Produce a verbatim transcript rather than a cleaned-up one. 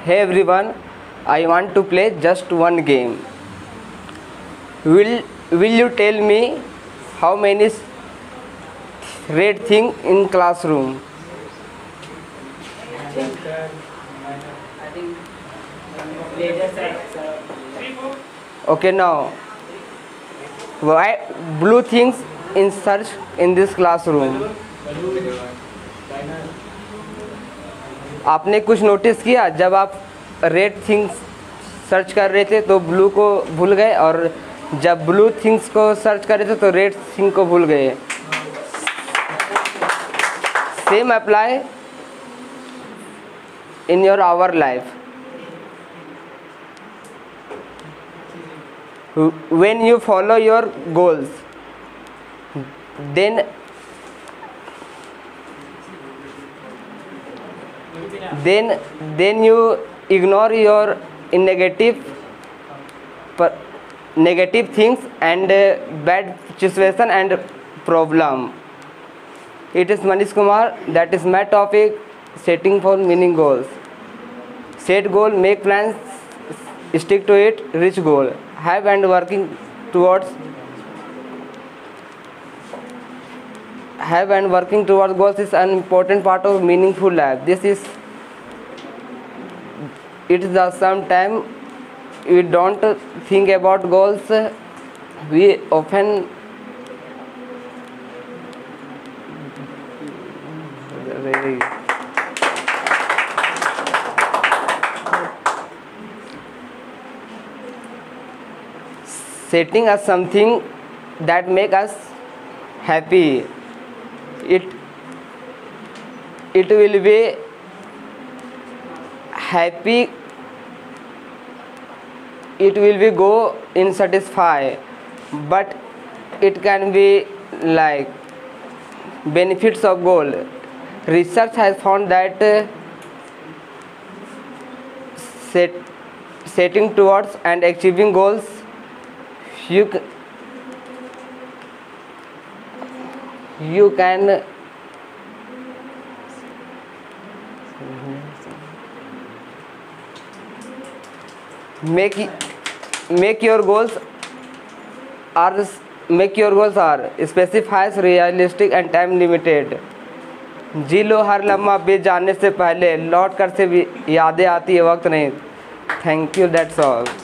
Hey everyone, I want to play just one game. Will will you tell me how many red thing in classroom? Okay, now why blue things in search in this classroom? आपने कुछ notice किया, जब आप red things search कर रहे थे तो blue को भूल गए, और जब ब्लू थिंग्स को सर्च कर रहे थे तो रेड थिंग को भूल गए. Same apply in your our life. When you follow your goals, then then then you ignore your negative negative things and uh, bad situation and problem. It is Manish Kumar. That is my topic, setting for meaning goals. Set goal, make plans, stick to it, reach goal. Have and working towards have and working towards goals is an important part of meaningful life. This is it is the sometime we don't think about goals. We often setting us something that make us happy. It it will be happy. It will be go in satisfy, but it can be like benefits of goal. Research has found that uh, set setting towards and achieving goals, you you can make make your goals are make your goals are specified, realistic and time limited. जी लो हर लम्हा बीत जाने से पहले, लौट कर से भी यादें आती है, वक्त नहीं. Thank you, that's all.